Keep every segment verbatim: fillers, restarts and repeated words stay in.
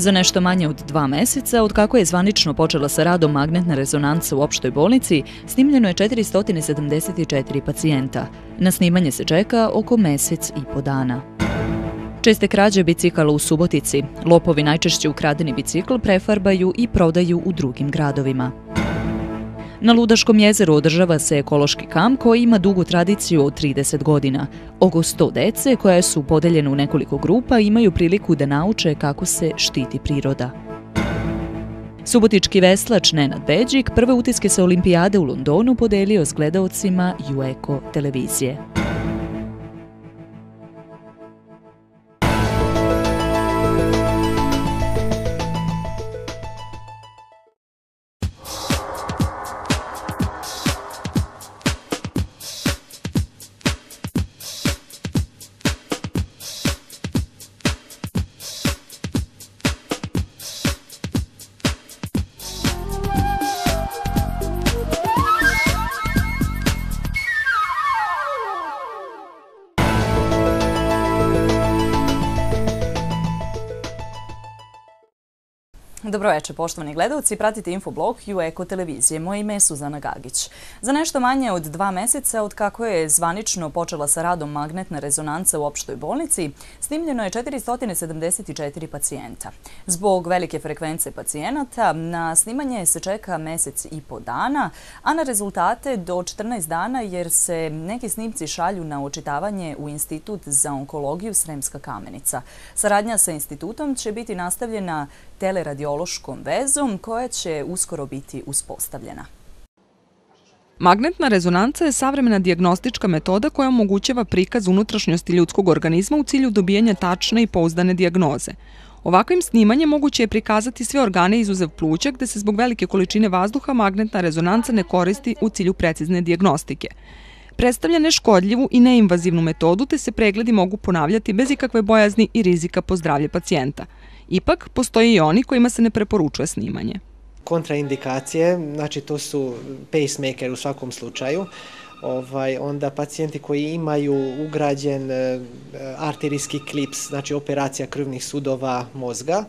Za nešto manje od dva meseca, od kako je zvanično počela sa radom magnetna rezonanca u opštoj bolnici, snimljeno je četiristo sedamdeset četiri pacijenta. Na snimanje se čeka oko mesec i po dana. Česte krađe bicikala u Subotici. Lopovi najčešće ukradeni bicikl prefarbaju i prodaju u drugim gradovima. Na Ludaškom jezeru održava se ekološki kamp koji ima dugu tradiciju od trideset godina. Oko sto dece, koja su podeljene u nekoliko grupa, imaju priliku da nauče kako se štiti priroda. Subotički veslač Nenad Beđik prve utiske sa olimpijade u Londonu podelio s gledaocima U Eko televizije. Dobroveče, poštovani gledalci, pratite infoblog U Eko televizije. Moje ime je Suzana Gagić. Za nešto manje od dva meseca, od kako je zvanično počela sa radom magnetna rezonanca u opštoj bolnici, snimljeno je četiristo sedamdeset četiri pacijenta. Zbog velike frekvence pacijenata, na snimanje se čeka mesec i po dana, a na rezultate do četrnaest dana, jer se neki snimci šalju na očitavanje u Institut za onkologiju Sremska Kamenica. Saradnja sa institutom će biti nastavljena teleradiološkom vezom koja će uskoro biti uspostavljena. Magnetna rezonanca je savremena dijagnostička metoda koja omogućava prikaz unutrašnjosti ljudskog organizma u cilju dobijanja tačne i pouzdane dijagnoze. Ovakvim snimanjem moguće je prikazati sve organe izuzev pluća, gde se zbog velike količine vazduha magnetna rezonanca ne koristi u cilju precizne dijagnostike. Predstavlja neškodljivu i neinvazivnu metodu, te se pregledi mogu ponavljati bez ikakve bojazni i rizika po zdravlje pacijenta. Ipak, postoji i oni kojima se ne preporučuje snimanje. Kontraindikacije, znači to su pacemaker u svakom slučaju, ovaj, onda pacijenti koji imaju ugrađen e, arterijski klips, znači operacija krvnih sudova mozga,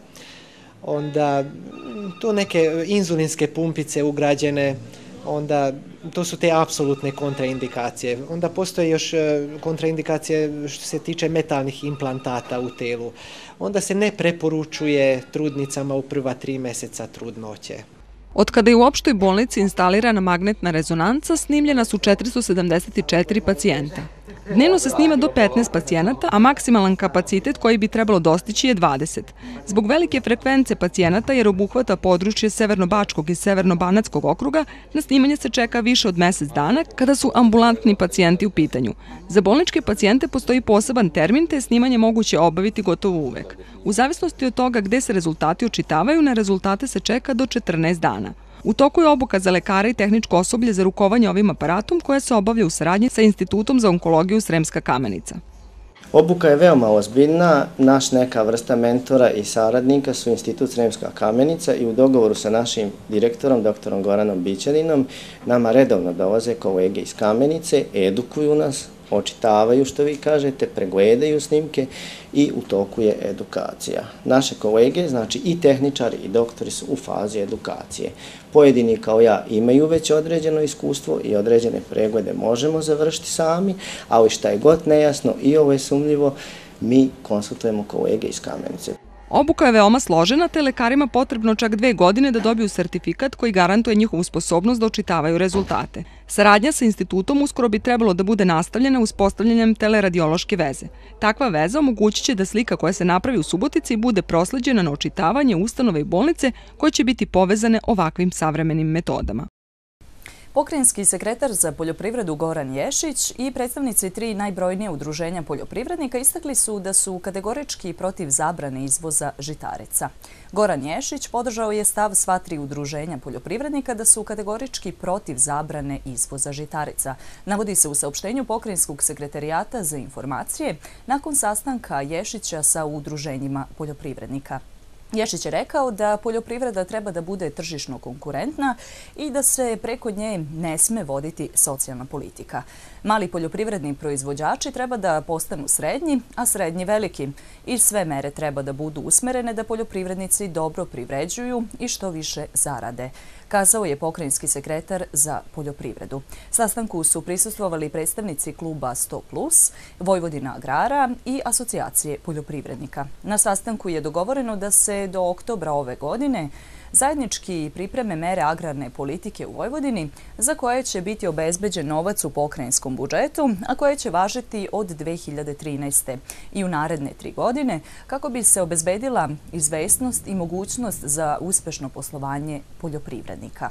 onda to neke inzulinske pumpice ugrađene, onda to su te apsolutne kontraindikacije. Onda postoje još kontraindikacije što se tiče metalnih implantata u telu. Onda se ne preporučuje trudnicama u prva tri meseca trudnoće. Od kada je u opštoj bolnici instalirana magnetna rezonanca, snimljena su četiristo sedamdeset četiri pacijenta. Dnevno se snima do petnaest pacijenata, a maksimalan kapacitet koji bi trebalo dostići je dvadeset. Zbog velike frekvence pacijenata, jer obuhvata područje Severno-Bačkog i Severno-Banatskog okruga, na snimanje se čeka više od mesec dana kada su ambulantni pacijenti u pitanju. Za bolničke pacijente postoji poseban termin, te je snimanje moguće obaviti gotovo uvek. U zavisnosti od toga gde se rezultati očitavaju, na rezultate se čeka do četrnaest dana. U toku je obuka za lekare i tehničko osoblje za rukovanje ovim aparatom koja se obavlja u saradnji sa Institutom za onkologiju Sremska Kamenica. Obuka je veoma ozbiljna, naš neka vrsta mentora i saradnika su Institut Sremska Kamenica i u dogovoru sa našim direktorom, doktorom Goranom Bićaninom, nama redovno dolaze kolege iz Kamenice, edukuju nas, očitavaju što vi kažete, pregledaju snimke i u toku je edukacija. Naše kolege, znači i tehničari i doktori su u fazi edukacije. Pojedini kao ja imaju već određeno iskustvo i određene preglede možemo završiti sami, ali šta je god nejasno i ovo je sumnjivo, mi konsultujemo kolege iz Kamenice. Obuka je veoma složena, te lekarima potrebno čak dve godine da dobiju sertifikat koji garantuje njihovu sposobnost da očitavaju rezultate. Saradnja sa institutom uskoro bi trebalo da bude nastavljena uspostavljanjem teleradiološke veze. Takva veza omogućit će da slika koja se napravi u Subotici bude prosleđena na očitavanje ustanove i bolnice koje će biti povezane ovakvim savremenim metodama. Pokrajinski sekretar za poljoprivredu Goran Ješić i predstavnici tri najbrojnije udruženja poljoprivrednika istakli su da su kategorički protiv zabrane izvoza žitarica. Goran Ješić podržao je stav sva tri udruženja poljoprivrednika da su kategorički protiv zabrane izvoza žitarica. Navodi se u saopštenju Pokrajinskog sekretarijata za informacije nakon sastanka Ješića sa udruženjima poljoprivrednika. Ješić je rekao da poljoprivreda treba da bude tržišno konkurentna i da se preko nje ne sme voditi socijalna politika. Mali poljoprivredni proizvođači treba da postanu srednji, a srednji veliki. I sve mere treba da budu usmerene da poljoprivrednici dobro privređuju i što više zarade, kazao je pokrajinski sekretar za poljoprivredu. Sastanku su prisustvovali predstavnici kluba sto plus, Vojvodina agrara i asocijacije poljoprivrednika. Na sastanku je dogovoreno da se do oktobra ove godine zajednički pripreme mere agrarne politike u Vojvodini za koje će biti obezbeđen novac u pokrajinskom budžetu, a koje će važiti od dve hiljade trinaeste. i u naredne tri godine kako bi se obezbedila izvesnost i mogućnost za uspešno poslovanje poljoprivrednika.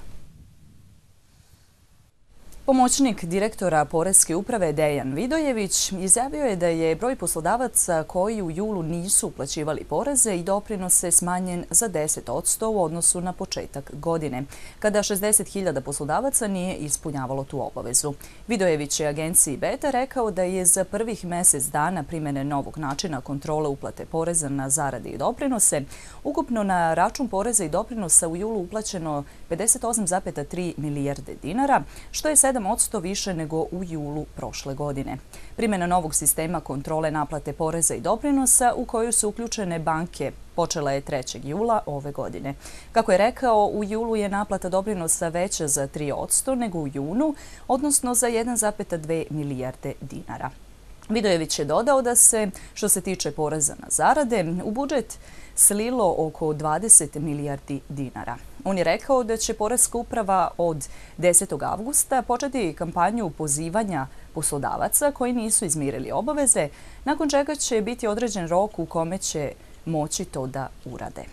Pomoćnik direktora Poreske uprave Dejan Vidojević izjavio je da je broj poslodavaca koji u julu nisu uplaćivali poreze i doprinose smanjen za deset posto u odnosu na početak godine, kada šezdeset hiljada poslodavaca nije ispunjavalo tu obavezu. Vidojević je agenciji Beta rekao da je za prvih mesec dana primene novog načina kontrole uplate poreza na zarade i doprinose ukupno na račun poreza i doprinosa u julu uplaćeno pedeset osam zarez tri milijarde dinara, što je sedam posto više nego u julu prošle godine. Primjena novog sistema kontrole naplate poreza i doprinosa u koju su uključene banke počela je trećeg jula ove godine. Kako je rekao, u julu je naplata doprinosa veća za tri posto nego u junu, odnosno za jedan zarez dve milijarde dinara. Vidojević je dodao da se, što se tiče poreza na zarade, u budžet slilo oko dvadeset milijardi dinara. On je rekao da će Poreska uprava od desetog avgusta početi kampanju pozivanja poslodavaca koji nisu izmirili obaveze, nakon čega će biti određen rok u kome će moći to da urade.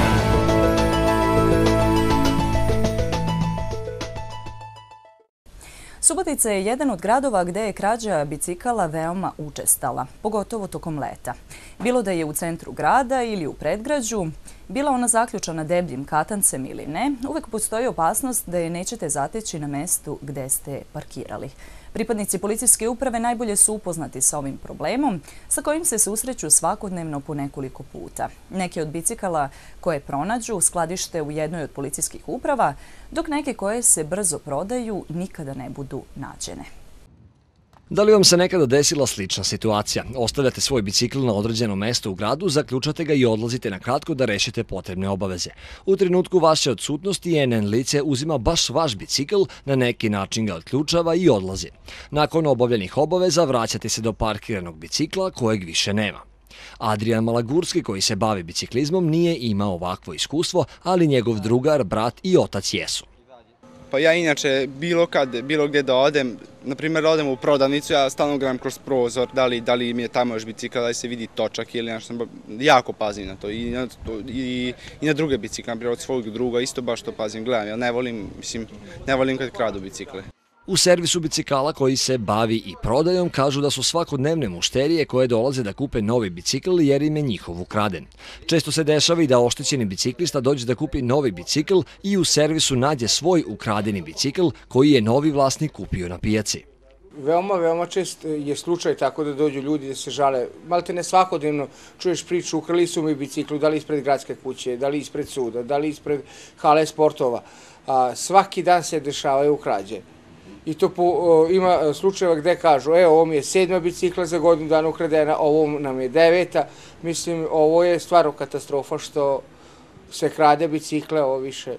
Subotica je jedan od gradova gde je krađa bicikala veoma učestala, pogotovo tokom leta. Bilo da je u centru grada ili u predgrađu, bila ona zaključana debljim katancem ili ne, uvek postoji opasnost da je nećete zateći na mestu gde ste parkirali. Pripadnici policijske uprave najbolje su upoznati sa ovim problemom, sa kojim se susreću svakodnevno po nekoliko puta. Neke od bicikala koje pronađu skladište u jednoj od policijskih uprava, dok neke koje se brzo prodaju nikada ne budu nađene. Da li vam se nekada desila slična situacija? Ostavljate svoj bicikl na određeno mesto u gradu, zaključate ga i odlazite na kratko da rešite potrebne obaveze. U trenutku vaše odsutnosti N N lice uzima baš vaš bicikl, na neki način ga otključava i odlazi. Nakon obavljenih obaveza vraćate se do parkiranog bicikla kojeg više nema. Adrijan Malagurski, koji se bavi biciklizmom, nije imao ovakvo iskustvo, ali njegov drugar, brat i otac jesu. Pa ja inače bilo kad, bilo gdje da odem, na primjer odem u prodavnicu, ja stalno gledam kroz prozor, da li, da li mi je tamo još bicikla, da li se vidi točak ili nešto, jako pazim na to i na, to, i, i na druge bicikle, na primjer od svog druga, isto baš to pazim, gledam, ja ne volim, mislim, ne volim kad kradu bicikle. U servisu bicikala koji se bavi i prodajom kažu da su svakodnevne mušterije koje dolaze da kupe novi bicikl jer im je njihov ukraden. Često se dešava i da oštećeni biciklista dođe da kupi novi bicikl i u servisu nađe svoj ukradeni bicikl koji je novi vlasnik kupio na pijaci. Veoma, veoma čest je slučaj tako da dođu ljudi da se žale. Malte ne svakodnevno čuješ priču, ukrali su mi biciklu, da li ispred gradske kuće, da li ispred suda, da li ispred hale sportova. A, svaki dan se dešavaju krađe. I to po, o, ima slučajeva gde kažu, evo, ovo mi je sedma bicikla za godinu dana ukradena, ovo nam je deveta. Mislim, ovo je stvarno katastrofa što se krade bicikle, ovo više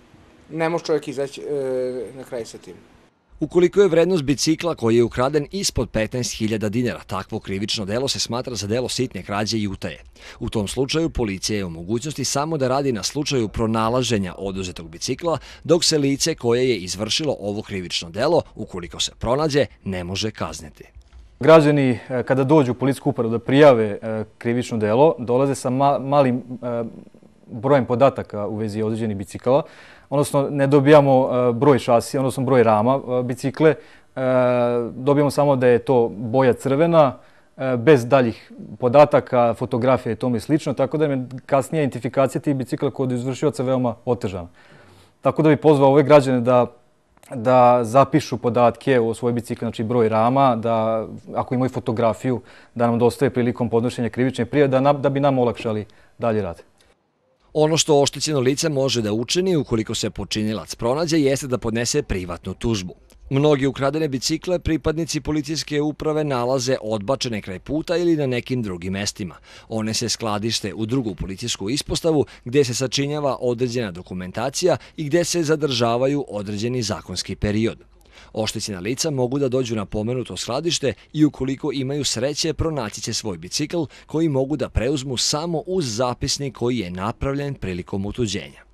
ne može čovjek izaći e, na kraj sa tim. Ukoliko je vrednost bicikla koji je ukraden ispod petnaest hiljada dinara, takvo krivično delo se smatra za delo sitne krađe i utaje. U tom slučaju policija je u mogućnosti samo da radi na slučaju pronalaženja oduzetog bicikla, dok se lice koje je izvršilo ovo krivično delo, ukoliko se pronađe, ne može kazniti. Građani kada dođu u policijsku upravu da prijave krivično delo, dolaze sa malim brojem podataka u vezi određenih bicikala, odnosno ne dobijamo broj šasija, odnosno broj rama bicikle, dobijamo samo da je to boja crvena, bez daljih podataka, fotografije i tome slično, tako da je kasnija identifikacija tih bicikla kod izvršioca veoma otežana. Tako da bih pozvao ove građane da da zapišu podatke o svoj bicikli, znači broj rama, da ako imaju fotografiju, da nam dostave prilikom podnošenja krivične prijave, da, da bi nam olakšali dalje rad. Ono što oštećeno lice može da učini ukoliko se počinilac pronađe jeste da podnese privatnu tužbu. Mnogi ukradene bicikle pripadnici policijske uprave nalaze odbačene kraj puta ili na nekim drugim mestima. One se skladište u drugu policijsku ispostavu gde se sačinjava određena dokumentacija i gde se zadržavaju određeni zakonski period. Oštećena lica mogu da dođu na pomenuto skladište i ukoliko imaju sreće pronaći će svoj bicikl koji mogu da preuzmu samo uz zapisnik koji je napravljen prilikom utuđenja.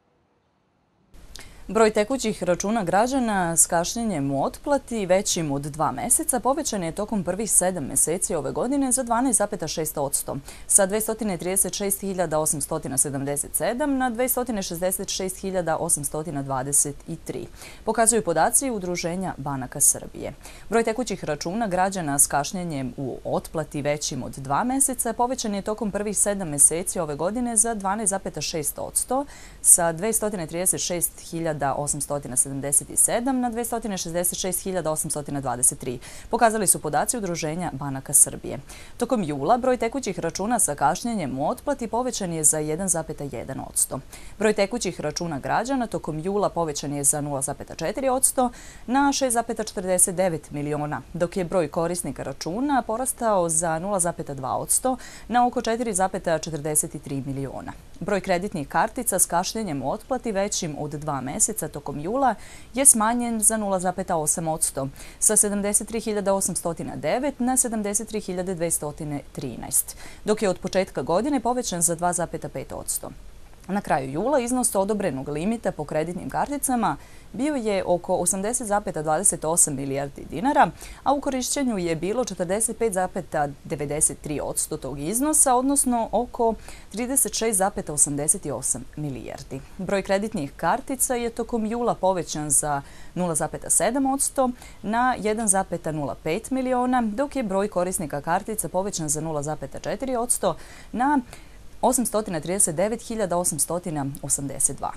Broj tekućih računa građana s kašnjenjem u otplati većim od dva meseca povećan je tokom prvih sedam meseci ove godine za dvanaest zarez šest posto, sa dvesta trideset šest hiljada osamsto sedamdeset sedam na dvesta šezdeset šest hiljada osamsto dvadeset tri, pokazuju podaci Udruženja banaka Srbije. Broj tekućih računa građana s kašnjenjem u otplati većim od dva meseca povećan je tokom prvih sedam meseci ove godine za dvanaest zarez šest posto, sa dvesta trideset šest hiljada osamsto sedamdeset sedam na dvesta šezdeset šest hiljada osamsto dvadeset tri, pokazali su podaci Udruženja banaka Srbije. Tokom jula broj tekućih računa sa kašnjenjem u otplati povećan je za jedan zarez jedan posto. Broj tekućih računa građana tokom jula povećan je za nula zarez četiri posto na šest zarez četrdeset devet miliona, dok je broj korisnika računa porastao za nula zarez dva posto na oko četiri zarez četrdeset tri miliona. Broj kreditnih kartica s kašnjenjem u otplati većim od dva meseca tokom jula je smanjen za nula zarez osam posto, sa sedamdeset tri hiljade osamsto devet na sedamdeset tri hiljade dvesta trinaest, dok je od početka godine povećan za dva zarez pet posto. Na kraju jula iznos odobrenog limita po kreditnim karticama bio je oko osamdeset zarez dvadeset osam milijardi dinara, a u korišćenju je bilo četrdeset pet zarez devedeset tri posto tog iznosa, odnosno oko trideset šest zarez osamdeset osam milijardi. Broj kreditnih kartica je tokom jula povećan za nula zarez sedam posto na jedan zarez nula pet miliona, dok je broj korisnika kartica povećan za nula zarez četiri posto na osamsto trideset devet hiljada osamsto osamdeset dva.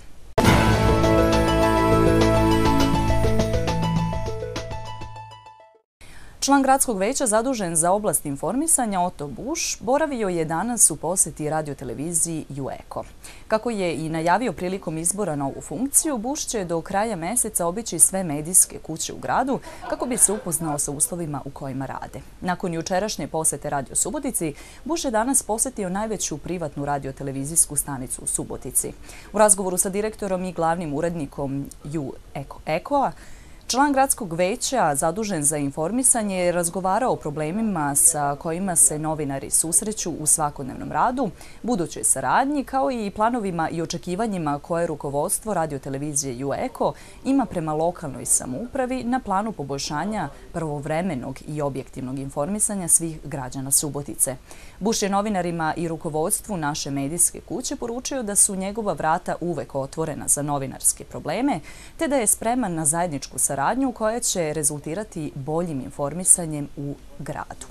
Član gradskog veća zadužen za oblast informisanja Otto Buš boravio je danas u poseti radioteleviziji Jueko. Kako je i najavio prilikom izbora na ovu funkciju, Buš će do kraja meseca obići sve medijske kuće u gradu kako bi se upoznao sa uslovima u kojima rade. Nakon jučerašnje posete Radio Subotici, Buš je danas posetio najveću privatnu radiotelevizijsku stanicu u Subotici. U razgovoru sa direktorom i glavnim urednikom Jueko-a, član gradskog veća zadužen za informisanje je razgovarao o problemima sa kojima se novinari susreću u svakodnevnom radu, budućoj saradnji, kao i planovima i očekivanjima koje rukovodstvo radiotelevizije Jueko ima prema lokalnoj samoupravi na planu poboljšanja prvovremenog i objektivnog informisanja svih građana Subotice. Buš je novinarima i rukovodstvu naše medijske kuće poručio da su njegova vrata uvek otvorena za novinarske probleme, te da je spreman na zajedničku saradnju koja će rezultirati boljim informisanjem u gradu.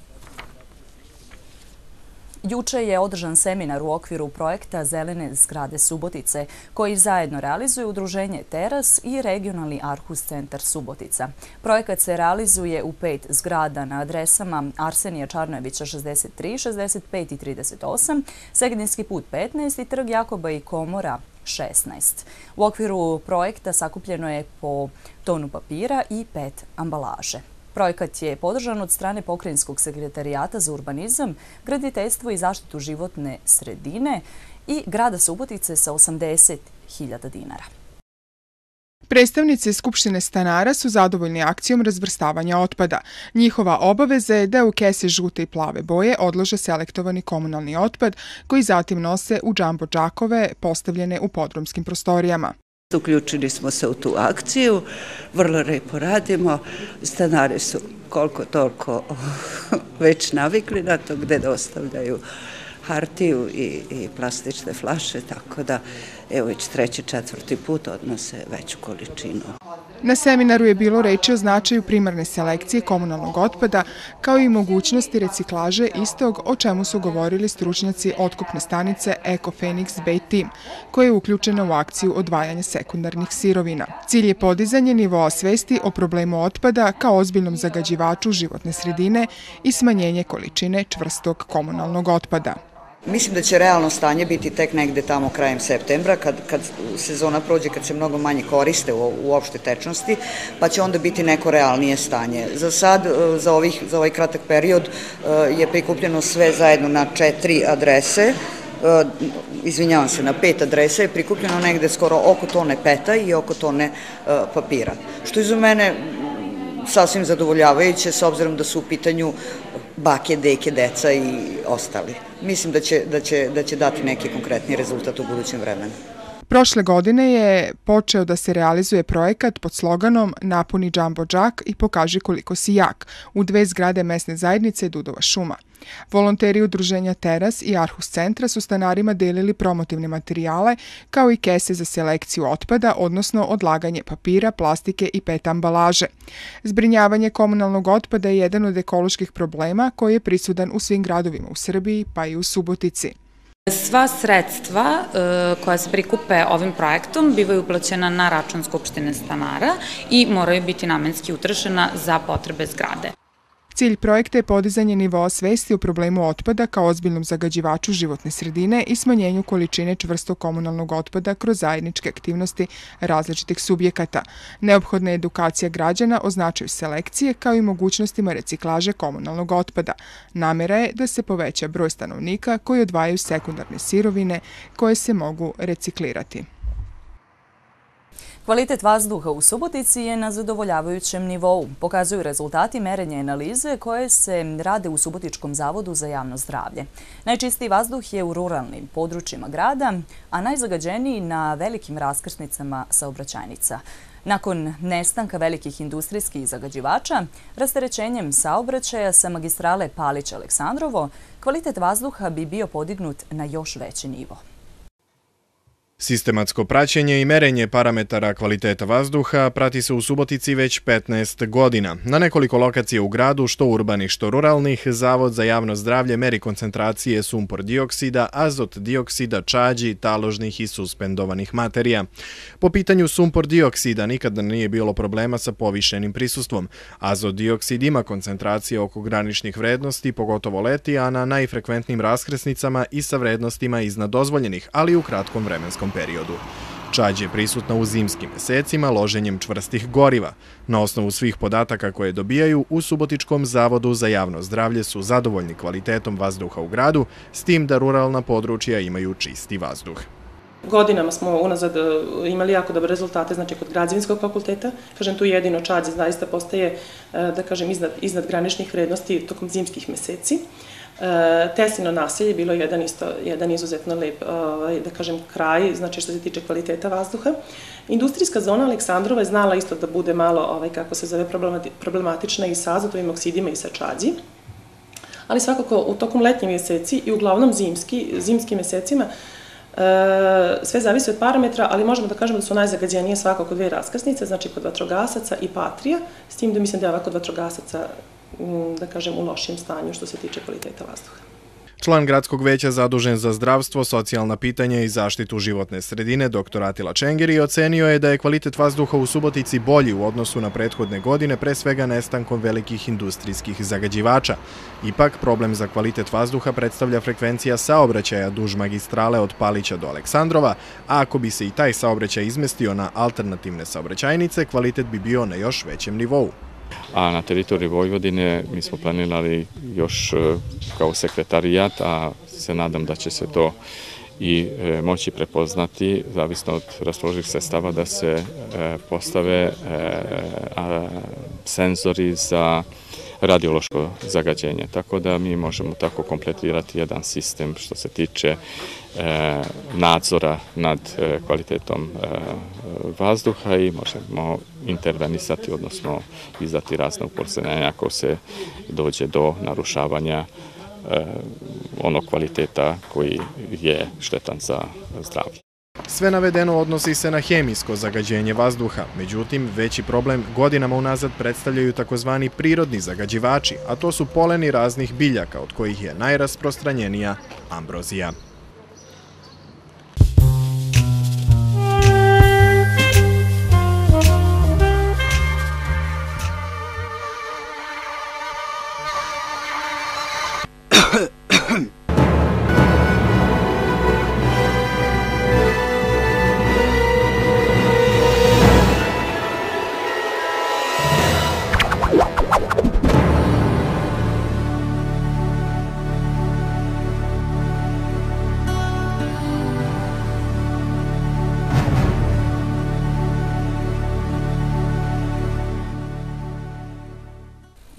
Juče je održan seminar u okviru projekta Zelene zgrade Subotice, koji zajedno realizuje Udruženje Teras i regionalni Arhus centar Subotica. Projekat se realizuje u pet zgrada na adresama Arsenija Čarnojevića šezdeset tri, šezdeset pet i trideset osam, Segedinski put petnaest i Trg Jakoba i Komora šesnaest. U okviru projekta sakupljeno je po tonu papira i pet ambalaže. Projekat je podržan od strane Pokrajinskog sekretarijata za urbanizam, graditeljstvo i zaštitu životne sredine i grada Subotice sa osamdeset hiljada dinara. Predstavnici Skupštine stanara su zadovoljni akcijom razvrstavanja otpada. Njihova obaveza je da u kese žute i plave boje odlože selektovani komunalni otpad koji zatim nose u džambo džakove postavljene u podrumskim prostorijama. Uključili smo se u tu akciju, vrlo lepo radimo, stanari su koliko toliko već navikli na to gde dostavljaju hartiju i, i plastične flaše, tako da evo već treći, četvrti put odnose veću količinu. Na seminaru je bilo reči o značaju primarne selekcije komunalnog otpada, kao i mogućnosti reciklaže istog, o čemu su govorili stručnjaci otkupne stanice Eko Fenix Bay Team, koja je uključena u akciju odvajanja sekundarnih sirovina. Cilj je podizanje nivoa svesti o problemu otpada kao ozbiljnom zagađivaču životne sredine i smanjenje količine čvrstog komunalnog otpada. Mislim da će realno stanje biti tek negde tamo krajem septembra, kad, kad sezona prođe, kad se mnogo manje koriste u, u opšte tečnosti, pa će onda biti neko realnije stanje. Za sad, za, ovih, za ovaj kratak period je prikupljeno sve zajedno na četiri adrese, izvinjavam se, na pet adresa je prikupljeno negde skoro oko tone peta i oko tone papira, što je za mene sasvim zadovoljavajuće, s obzirom da su u pitanju bake, deke, deca i ostali. Mislim da će, da će, da će dati neki konkretni rezultat u budućem vremenu. Prošle godine je počeo da se realizuje projekat pod sloganom Napuni džambo džak i pokaži koliko si jak u dve zgrade mesne zajednice Dudova šuma. Volonteri udruženja Teras i Arhus centra su stanarima delili promotivne materijale kao i kese za selekciju otpada, odnosno odlaganje papira, plastike i pet ambalaže. Zbrinjavanje komunalnog otpada je jedan od ekoloških problema koji je prisudan u svim gradovima u Srbiji, pa i u Subotici. Sva sredstva koja se prikupe ovim projektom bivaju uplaćena na račun Skupštine stanara i moraju biti namenski utrošena za potrebe zgrade. Cilj projekta je podizanje nivoa svesti o problemu otpada kao ozbiljnom zagađivaču životne sredine i smanjenju količine čvrstog komunalnog otpada kroz zajedničke aktivnosti različitih subjekata. Neophodna je edukacija građana o značaju selekcije kao i mogućnostima reciklaže komunalnog otpada. Namera je da se poveća broj stanovnika koji odvajaju sekundarne sirovine koje se mogu reciklirati. Kvalitet vazduha u Subotici je na zadovoljavajućem nivou, pokazuju rezultati merenja i analize koje se rade u Subotičkom zavodu za javno zdravlje. Najčistiji vazduh je u ruralnim područjima grada, a najzagađeniji na velikim raskrsnicama saobraćajnica. Nakon nestanka velikih industrijskih zagađivača, rasterećenjem saobraćaja sa magistrale Palić-Aleksandrovo, kvalitet vazduha bi bio podignut na još veći nivo. Sistematsko praćenje i merenje parametara kvaliteta vazduha prati se u Subotici već petnaest godina. Na nekoliko lokacija u gradu, što urbanih, što ruralnih, Zavod za javno zdravlje meri koncentracije sumpor dioksida, azot dioksida, čađi, taložnih i suspendovanih materija. Po pitanju sumpor dioksida nikada nije bilo problema sa povišenim prisustvom. Azot dioksid ima koncentracije oko graničnih vrednosti, pogotovo leti, a na najfrekventnijim raskrsnicama i sa vrednostima iznad dozvoljenih, ali u kratkom vremenskom periodu. Čađ je prisutna u zimskim mesecima loženjem čvrstih goriva. Na osnovu svih podataka koje dobijaju, u Subotičkom zavodu za javno zdravlje su zadovoljni kvalitetom vazduha u gradu, s tim da ruralna područja imaju čisti vazduh. Godinama smo unazad imali jako dobre rezultate, znači kod građevinskog fakulteta, kažem tu jedino Čađ zaista postaje, da kažem, iznad, iznad graničnih vrednosti tokom zimskih meseci. Teslino naselje je bilo jedan, isto, jedan izuzetno lep, da kažem, kraj, znači što se tiče kvaliteta vazduha. Industrijska zona Aleksandrova je znala isto da bude malo, ovaj, kako se zove, problematična i sa azotovim oksidima i sa čađi. Ali svakako u tokom letnjih mjeseci i uglavnom zimski, zimskim mesecima sve zavisi od parametra, ali možemo da kažemo da su najzagađenije svakako dve raskrsnice, znači kod vatrogasaca i Patrija, s tim da mislim da je kod vatrogasaca, da kažem, u lošijem stanju što se tiče kvaliteta vazduha. Član gradskog veća zadužen za zdravstvo, socijalna pitanja i zaštitu životne sredine, doktor Atila Čengeri, ocenio je da je kvalitet vazduha u Subotici bolji u odnosu na prethodne godine, pre svega nestankom velikih industrijskih zagađivača. Ipak, problem za kvalitet vazduha predstavlja frekvencija saobraćaja duž magistrale od Palića do Aleksandrova, a ako bi se i taj saobraćaj izmestio na alternativne saobraćajnice, kvalitet bi bio na još većem nivou. A na teritoriji Vojvodine mi smo planirali još kao sekretarijat, a se nadam da će se to i moći prepoznati, zavisno od raspoloživih sredstava, da se postave senzori za radiološko zagađenje. Tako da mi možemo tako kompletirati jedan sistem što se tiče nadzora nad kvalitetom vazduha i možemo intervenisati, odnosno izdati razne upozorenja ako se dođe do narušavanja onog kvaliteta koji je štetan za zdravlje. Sve navedeno odnosi se na hemijsko zagađenje vazduha, međutim, veći problem godinama unazad predstavljaju takozvani prirodni zagađivači, a to su poleni raznih biljaka, od kojih je najrasprostranjenija ambrozija.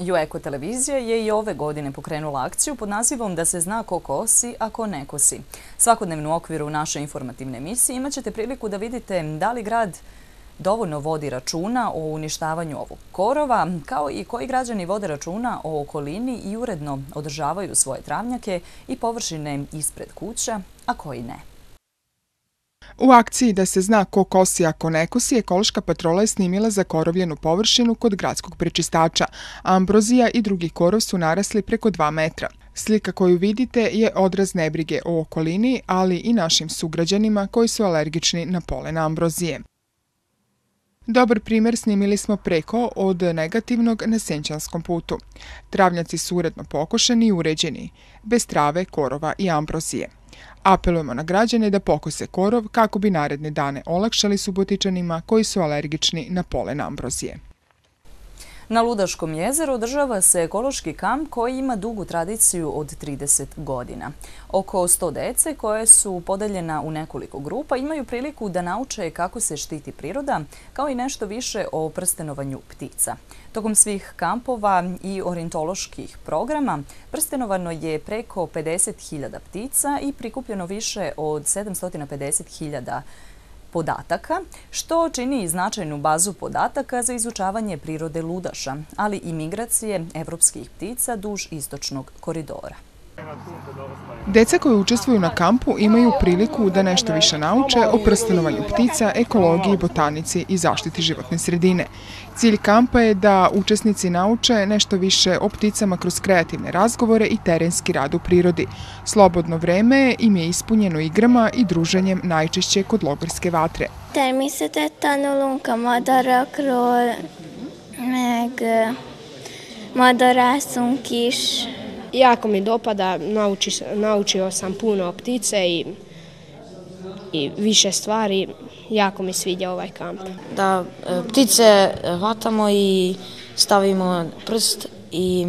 Eko televizija je i ove godine pokrenula akciju pod nazivom Da se zna ko kosi, a ko ne kosi. Svakodnevno u okviru naše informativne emisije imat ćete priliku da vidite da li grad dovoljno vodi računa o uništavanju ovog korova, kao i koji građani vode računa o okolini i uredno održavaju svoje travnjake i površine ispred kuća, a koji ne. U akciji Da se zna ko kosi, a ko ne kosi, ekološka patrola je snimila zakorovljenu površinu kod gradskog prečistača. Ambrozija i drugi korov su narasli preko dva metra. Slika koju vidite je odraz nebrige o okolini, ali i našim sugrađanima koji su alergični na polen ambrozije. Dobar primjer snimili smo preko od negativnog na Senčanskom putu. Travnjaci su uredno pokošeni i uređeni, bez trave, korova i ambrozije. Apelujemo na građane da pokose korov kako bi naredne dane olakšali Subotičanima koji su alergični na polen ambrozije. Na Ludaškom jezeru održava se ekološki kamp koji ima dugu tradiciju od trideset godina. Oko sto dece koje su podeljena u nekoliko grupa imaju priliku da nauče kako se štiti priroda, kao i nešto više o prstenovanju ptica. Tokom svih kampova i ornitoloških programa prstenovano je preko pedeset hiljada ptica i prikupljeno više od sedamsto pedeset hiljada podataka, što čini značajnu bazu podataka za izučavanje prirode ludaša, ali i migracije evropskih ptica duž istočnog koridora. Deca koji učestvuju na kampu imaju priliku da nešto više nauče o prstenovanju ptica, ekologiji, botanici i zaštiti životne sredine. Cilj kampa je da učesnici nauče nešto više o pticama kroz kreativne razgovore i terenski rad u prirodi. Slobodno vreme im je ispunjeno igrama i druženjem, najčešće kod logorske vatre. Természetet tanulunk, a madarakról, meg madarászunk is. Jako mi dopada, nauči, naučio sam puno ptice i, i više stvari. Jako mi sviđa ovaj kamp. Da ptice hvatamo i stavimo prst i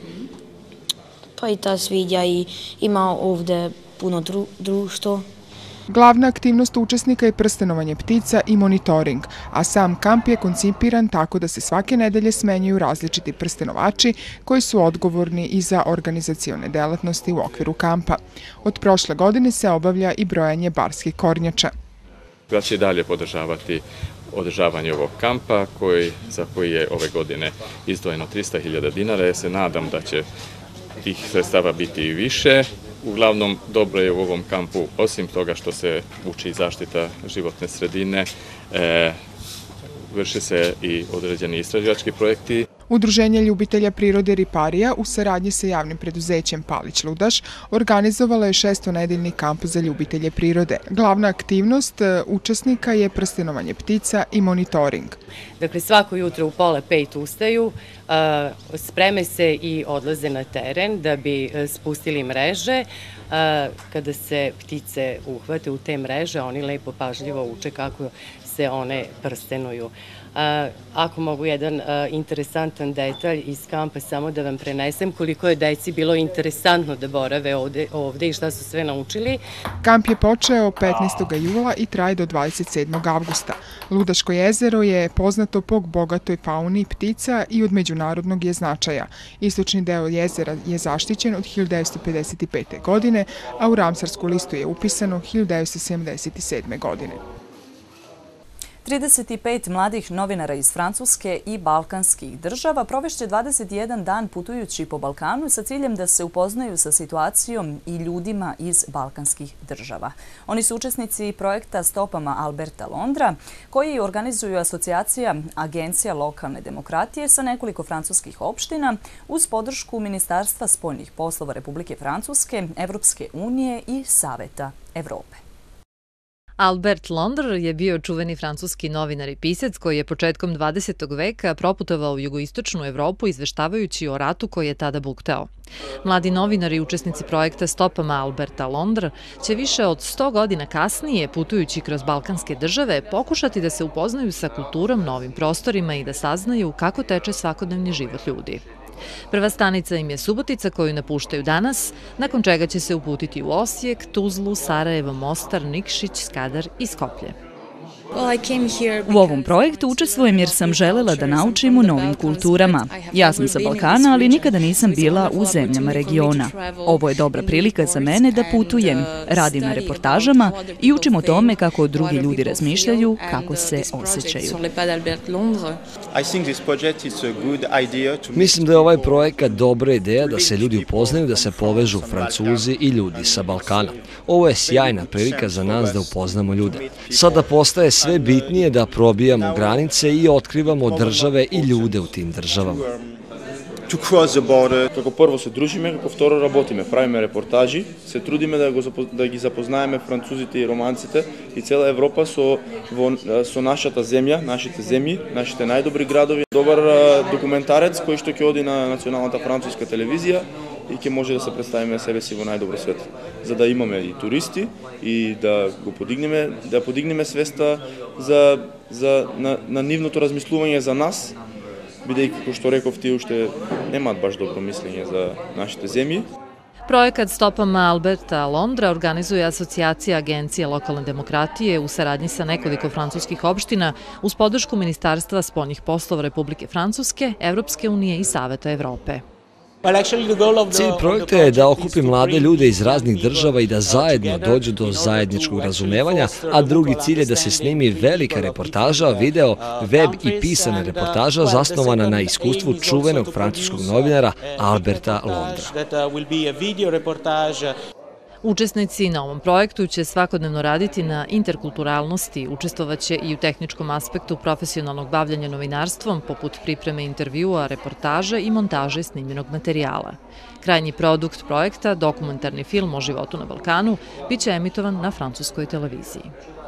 pa i ta sviđa i ima ovde puno dru, društvo. Glavna aktivnost učesnika je prstenovanje ptica i monitoring, a sam kamp je koncipiran tako da se svake nedelje smenjuju različiti prstenovači koji su odgovorni i za organizacione delatnosti u okviru kampa. Od prošle godine se obavlja i brojanje barskih kornjača. Da će dalje podržavati održavanje ovog kampa koji, za koji je ove godine izdvojeno trista hiljada dinara. Ja se nadam da će tih sredstava biti i više. Uglavnom, dobro je u ovom kampu, osim toga što se uči zaštita životne sredine, e, vrše se i određeni istraživački projekti. Udruženje ljubitelja prirode Riparija u saradnji sa javnim preduzećem Palić Ludaš organizovala je šestonedeljni kamp za ljubitelje prirode. Glavna aktivnost učesnika je prstenovanje ptica i monitoring. Dakle, svako jutro u pola pet ustaju, spreme se i odlaze na teren da bi spustili mreže. Kada se ptice uhvate u te mreže, oni lepo pažljivo uče kako se one prstenuju. Ako mogu jedan interesantan detalj iz kampa samo da vam prenesem koliko je deci bilo interesantno da borave ovde i šta su sve naučili. Kamp je počeo petnaestog jula i traje do dvadeset sedmog avgusta. Ludaško jezero je poznato po bogatoj fauni ptica i od međunarodnog je značaja. Istočni deo jezera je zaštićen od hiljadu devetsto pedeset pete. godine, a u Ramsarsku listu je upisano hiljadu devetsto sedamdeset sedme. godine. trideset pet mladih novinara iz Francuske i balkanskih država provešće dvadeset jedan dan putujući po Balkanu sa ciljem da se upoznaju sa situacijom i ljudima iz balkanskih država. Oni su učesnici projekta Stopama Alberta Londra, koji organizuju asocijacija Agencija lokalne demokratije sa nekoliko francuskih opština uz podršku Ministarstva spoljnih poslova Republike Francuske, Evropske unije i Saveta Evrope. Albert Londra je bio čuveni francuski novinar i pisac koji je početkom dvadesetog veka proputovao u jugoistočnu Evropu izveštavajući o ratu koji je tada buktao. Mladi novinari i učesnici projekta Stopama Alberta Londra će više od sto godina kasnije, putujući kroz balkanske države, pokušati da se upoznaju sa kulturom, novim prostorima i da saznaju kako teče svakodnevni život ljudi. Prva stanica im je Subotica koju napuštaju danas, nakon čega će se uputiti u Osijek, Tuzlu, Sarajevo, Mostar, Nikšić, Skadar i Skoplje. U ovom projektu učestvujem jer sam želela da naučim o novim kulturama. Ja sam sa Balkana, ali nikada nisam bila u zemljama regiona. Ovo je dobra prilika za mene da putujem, radim na reportažama i učim o tome kako drugi ljudi razmišljaju, kako se osjećaju. Mislim da je ovaj projekat dobra ideja da se ljudi upoznaju, da se povežu Francuzi i ljudi sa Balkana. Ovo je sjajna prilika za nas da upoznamo ljude. Sada postaje sve bitnije da probijamo granice i otkrivamo države i ljude u tim državama. Како прво се дружиме, како второ работиме, правиме репортажи, се трудиме да, го, да ги запознаеме французите и романците и цела Европа со, во, со нашата земја, нашите земји, нашите најдобри градови. Добар документарец кој што ќе оди на националната француска телевизија и ќе може да се представиме себе си во најдобро свет, за да имаме и туристи и да го подигнеме, да подигнеме свеста за, за на, на нивното размислување за нас, бидејќи, како што реков, тие уште немаат баш добро мислење за нашите земји. Projekat Stopama Alberta Londra organizuje Asocijacija Agencije lokalne demokratije u saradnji sa nekoliko francuskih opština uz podršku Ministarstva spoljnih poslova Republike Francuske, Evropske unije i Saveta Evrope. Cilj projekta je da okupi mlade ljude iz raznih država i da zajedno dođu do zajedničkog razumevanja, a drugi cilj je da se snimi velika reportaža, video, web i pisana reportaža zasnovana na iskustvu čuvenog francuskog novinara Alberta Londra. Učesnici na ovom projektu će svakodnevno raditi na interkulturalnosti, učestvovaće i u tehničkom aspektu profesionalnog bavljanja novinarstvom, poput pripreme intervjua, reportaže i montaže snimljenog materijala. Krajnji produkt projekta, dokumentarni film o životu na Balkanu, biće emitovan na francuskoj televiziji.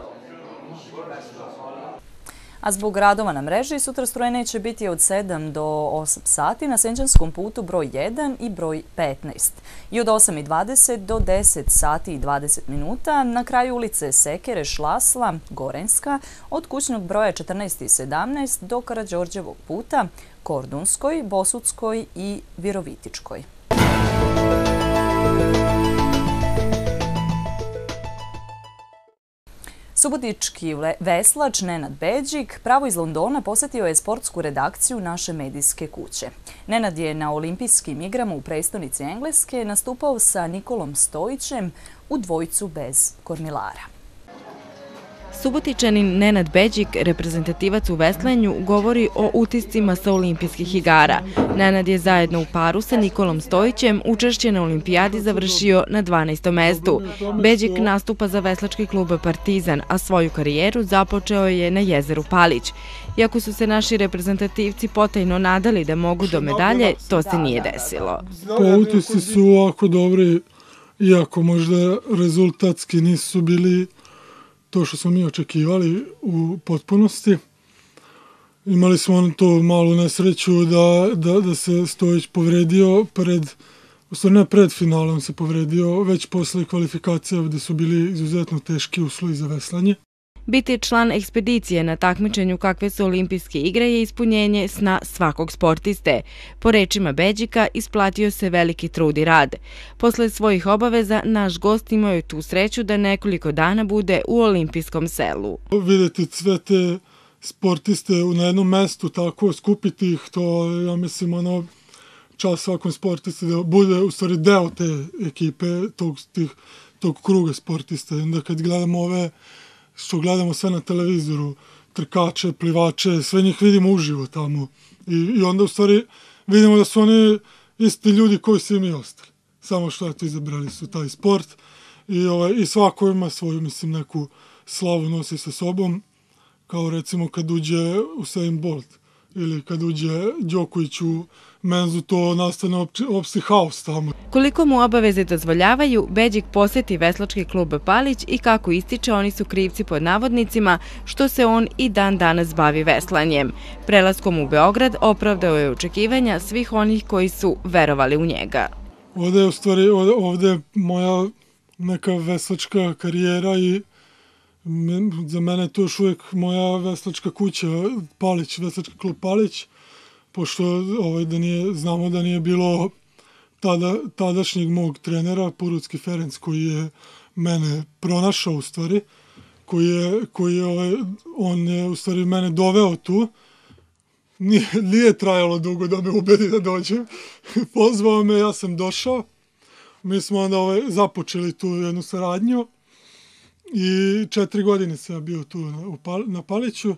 A zbog radova na mreži sutra struje neće biti od sedam do osam sati na Senđanskom putu broj jedan i broj petnaest i od osam i dvadeset do deset sati i dvadeset minuta na kraju ulice Sekere, Šlasla, Gorenska od kućnog broja četrnaest i sedamnaest do Karađorđevog puta, Kordunskoj, Bosutskoj i Virovitičkoj. Subotički veslač Nenad Beđik pravo iz Londona posetio je sportsku redakciju naše medijske kuće. Nenad je na olimpijskim igrama u prestonici Engleske nastupao sa Nikolom Stojićem u dvojcu bez kormilara. Subotičanin Nenad Beđik, reprezentativac u veslanju, govori o utiscima sa olimpijskih igara. Nenad je zajedno u paru sa Nikolom Stojićem učešće na olimpijadi završio na dvanaestom mestu. Beđik nastupa za veslački klub Partizan, a svoju karijeru započeo je na jezeru Palić. Iako su se naši reprezentativci potajno nadali da mogu do medalje, to se nije desilo. Pa utisci su ovako dobri, iako možda rezultatski nisu bili to što smo mi očekivali u potpunosti. Imali smo to malu nesreću da, da, da se Stojić povredio pred, u stvari ne pred finalom se povredio, već posle kvalifikacija gde su bili izuzetno teški uslovi za veslanje. Biti član ekspedicije na takmičenju kakve su olimpijske igre je ispunjenje sna svakog sportiste. Po rečima Beđika, isplatio se veliki trud i rad. Posle svojih obaveza, naš gost imao je tu sreću da nekoliko dana bude u olimpijskom selu. Videti sve te sportiste na jednom mestu, tako skupiti ih, to ja mislim ono čas svakom sportisti da bude u stvari deo te ekipe, tog, tih, tog kruga sportista. Onda kad gledamo ove što gledamo sve na televizoru, trkače, plivače, sve njih vidimo uživo tamo. I, i onda u stvari vidimo da su oni isti ljudi koji su i mi ostali. Samo što eto izabrali su taj sport i, ovaj, i svako ima svoju, mislim, neku slavu nosi sa sobom, kao recimo kad uđe Usain Bolt ili kad uđe Đoković u menzu, to nastane opšti haos tamo. Koliko mu obaveze dozvoljavaju, Beđik poseti veslački klub Palić i kako ističe, oni su krivci pod navodnicima što se on i dan danas bavi veslanjem. Prelaskom u Beograd opravdao je očekivanja svih onih koji su verovali u njega. Ovde je u stvari, ovde, ovde je moja neka veslačka karijera i za mene je to još uvijek moja veslačka kuća, Palić, veslački klub Palić, pošto ovaj, da nije, znamo da nije bilo tada, tadašnjeg mog trenera, Purutski Ferenc, koji je mene pronašao u stvari koji je, koji je ovaj, on je u stvari mene doveo tu. Nije, nije trajalo dugo da me ubedi da dođem. Pozvao me, ja sam došao. Mi smo onda ovaj, započeli tu jednu saradnju i četiri godine sam bio tu na, na Paliću.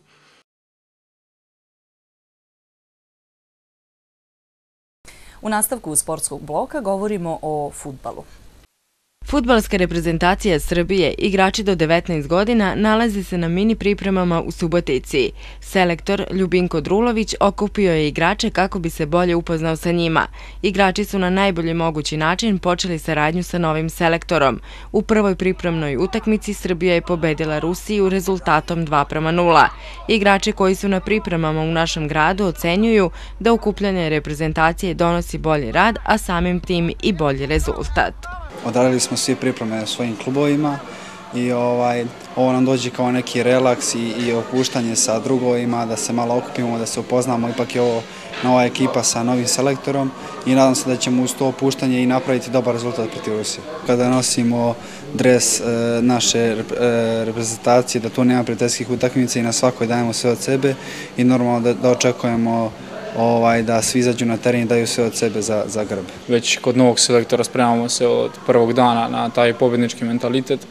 U nastavku sportskog bloka govorimo o fudbalu. Fudbalska reprezentacija Srbije, igrači do devetnaest godina, nalazi se na mini pripremama u Subotici. Selektor Ljubinko Drulović okupio je igrače kako bi se bolje upoznao sa njima. Igrači su na najbolji mogući način počeli saradnju sa novim selektorom. U prvoj pripremnoj utakmici Srbija je pobedila Rusiju rezultatom dva prema nula. Igrači koji su na pripremama u našem gradu ocenjuju da okupljanje reprezentacije donosi bolji rad, a samim tim i bolji rezultat. Odradili smo svi pripreme u svojim klubovima i ovaj, ovo nam dođe kao neki relaks i, i opuštanje sa drugovima, da se malo okupimo, da se upoznamo. Ipak je ovo nova ekipa sa novim selektorom i nadam se da ćemo uz to opuštanje i napraviti dobar rezultat protiv Rusije. Kada nosimo dres e, naše e, reprezentacije, da tu nema prijateljskih utakmica i na svakoj dajemo sve od sebe i normalno da, da očekujemo Ovaj, da svi izađu na teren i daju sve od sebe za, za grb. Već kod novog selektora spremamo se od prvog dana na taj pobjednički mentalitet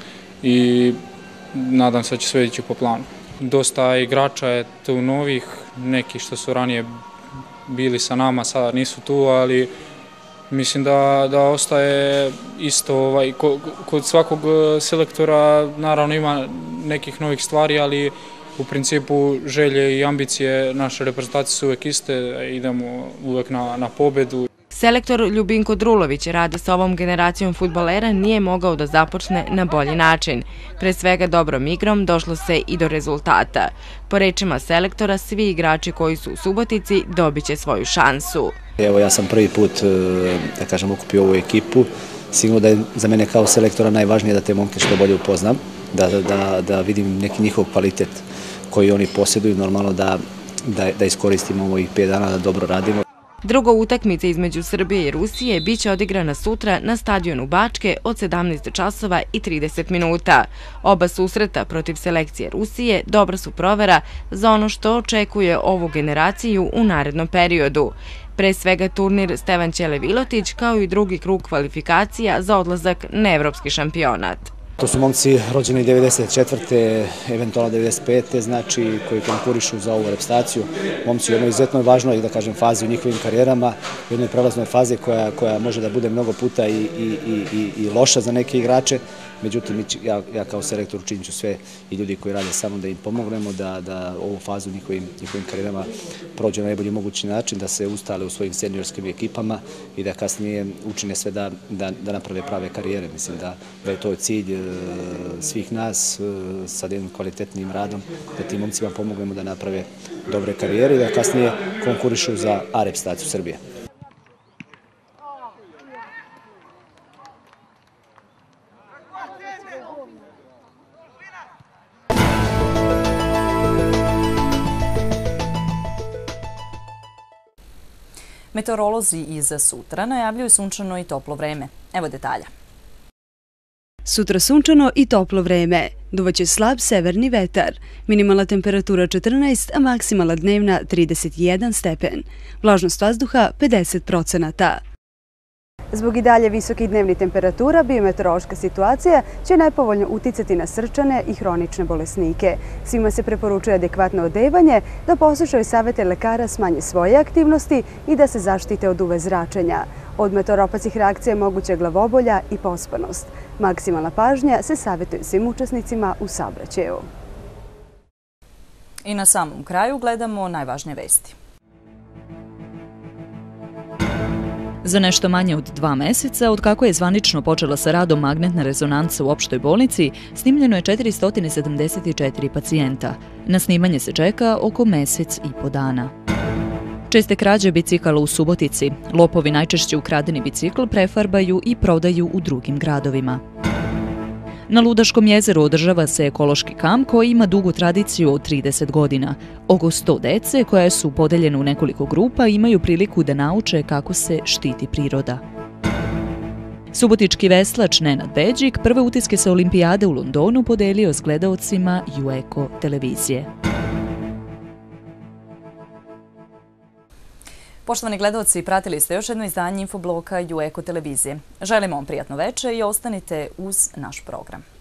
i nadam se da će sve ići po planu. Dosta igrača je tu novih, neki što su ranije bili sa nama, sada nisu tu, ali mislim da, da ostaje isto, ovaj, kod svakog selektora naravno ima nekih novih stvari, ali u principu želje i ambicije naše reprezentacije su uvek iste, idemo uvek na, na pobedu. Selektor Ljubinko Drulović rada sa ovom generacijom fudbalera nije mogao da započne na bolji način. Pre svega dobrom igrom došlo se i do rezultata. Po rečima selektora, svi igrači koji su u Subotici dobit će svoju šansu. Evo, ja sam prvi put, da kažem, okupio ovu ekipu. Sigurno da je za mene kao selektora najvažnije da te momke što bolje upoznam, da, da, da vidim neki njihov kvalitet koji oni posjeduju, normalno da, da, da iskoristimo ovih pet dana da dobro radimo. Druga utakmica između Srbije i Rusije biće odigrana sutra na stadionu Bačke od sedamnaest časova i trideset minuta. Oba susreta protiv selekcije Rusije dobra su provera za ono što očekuje ovu generaciju u narednom periodu. Pre svega turnir Stevan Ćele Vilotić kao i drugi krug kvalifikacija za odlazak na evropski šampionat. To su momci rođeni devedeset četvrte eventualno devedeset pete znači koji konkurišu za ovu reprezentaciju. Momci u jednoj izuzetno važnoj, da kažem, fazi u njihovim karijerama, u jednoj prelaznoj fazi koja, koja može da bude mnogo puta i, i, i, i loša za neke igrače. Međutim, ja, ja kao selektor učinit ću sve i ljudi koji rade samo da im pomognemo, da, da ovu fazu u njihovim, njihovim karijerama prođe na najbolji mogući način, da se ustale u svojim seniorskim ekipama i da kasnije učine sve da, da, da naprave prave karijere. Mislim da, da je to cilj e, svih nas e, sa jednim kvalitetnim radom, da tim momcima pomognemo da naprave dobre karijere i da kasnije konkurišu za A reprezentaciju Srbije. Meteorolozi i za sutra najavljuju sunčano i toplo vreme. Evo detalja. Sutra sunčano i toplo vreme. Duvaće slab severni vetar. Minimalna temperatura četrnaest, a maksimalna dnevna trideset jedan stepen. Vlažnost vazduha pedeset procenata. Zbog i dalje visokih dnevnih temperatura, biometeorološka situacija će najpovoljno uticati na srčane i hronične bolesnike. Svima se preporučuje adekvatno odevanje, da poslušaju savete lekara, smanje svoje aktivnosti i da se zaštite od U V zračenja. Od meteoropatskih reakcija je moguća glavobolja i pospanost. Maksimalna pažnja se savjetuje svim učesnicima u saobraćaju. I na samom kraju gledamo najvažnije vesti. Za nešto manje od dva meseca, od kako je zvanično počela sa radom magnetna rezonanca u opštoj bolnici, snimljeno je četiristo sedamdeset četiri pacijenta. Na snimanje se čeka oko mesec i po dana. Česte krađe bicikala u Subotici. Lopovi najčešće ukradeni bicikl prefarbaju i prodaju u drugim gradovima. Na Ludaškom jezeru održava se ekološki kamp koji ima dugu tradiciju od trideset godina. Oko sto dece, koja su podeljene u nekoliko grupa, imaju priliku da nauče kako se štiti priroda. Subotički veslač Nenad Beđik prve utiske sa olimpijade u Londonu podelio s gledaocima Jueko televizije. Poštovani gledaoci, pratili ste još jedno izdanje infobloka Jueko televizije. Želimo vam prijatno veče i ostanite uz naš program.